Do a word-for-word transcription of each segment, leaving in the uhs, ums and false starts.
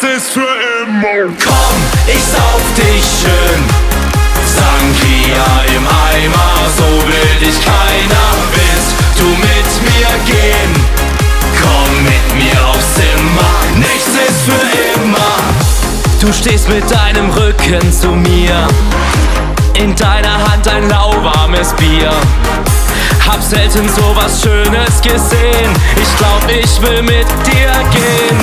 ist für immer. Komm, ich sauf dich schön. Sangria im Eimer, so will dich keiner. Willst du mit mir gehen? Komm mit mir aufs Zimmer, nichts ist für immer. Du stehst mit deinem Rücken zu mir, in deiner Hand ein lauwarmes Bier. Hab selten so was Schönes gesehen, ich glaub, ich will mit dir gehen.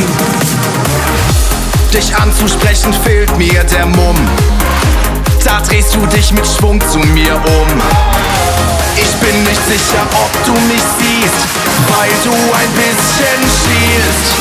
Dich anzusprechen fehlt mir der Mumm. Da drehst du dich mit Schwung zu mir um. Ich bin nicht sicher, ob du mich siehst, weil du ein bisschen schielst.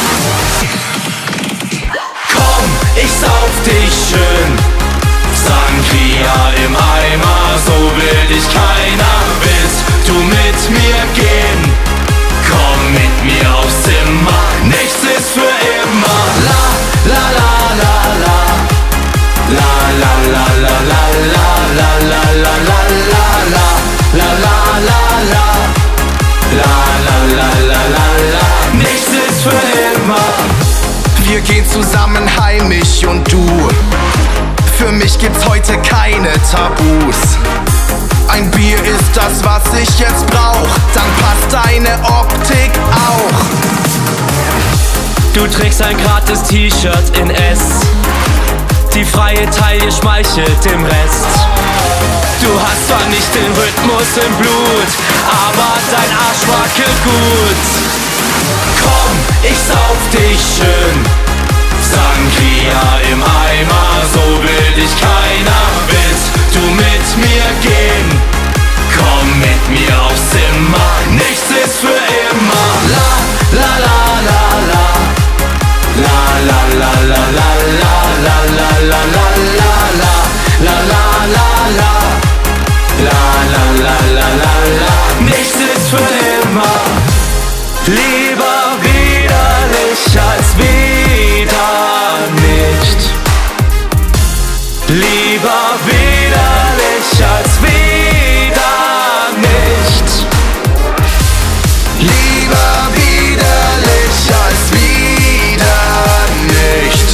Komm, ich sauf dich schön. Sangria im Eimer, so will dich keiner. Willst du mit mir gehen? Komm mit mir aufs Zimmer, nichts ist für immer. La la la la la, la la la la la la la la la la la, la la la la, la la la la la la, nichts ist für immer. Wir gehen zusammen heimisch und du. Für mich gibt's heute keine Tabus. Ein Bier ist das, was ich jetzt brauch, dann passt deine Optik auch. Du trägst ein gratis T-Shirt in S, die freie Taille schmeichelt dem Rest. Du hast zwar nicht den Rhythmus im Blut, aber dein Arsch wackelt gut. Komm, ich sauf dich schön. Sangria im Eimer, so will dich keiner. Willst du mit mir gehen? Komm mit mir aufs Zimmer, nichts ist für immer. La la la la la, la la la la la la la la la la la la la la la, la la la la la la, nichts ist für immer. Lieber widerlich als wieder nicht. Lieber widerlich als wieder nicht. Lieber widerlich als wieder nicht.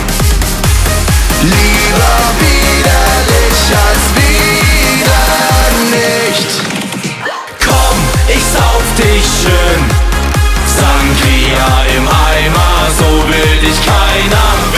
Lieber widerlich als wieder nicht. Komm, ich sauf dich schön. Sangria im Eimer, so will dich keiner.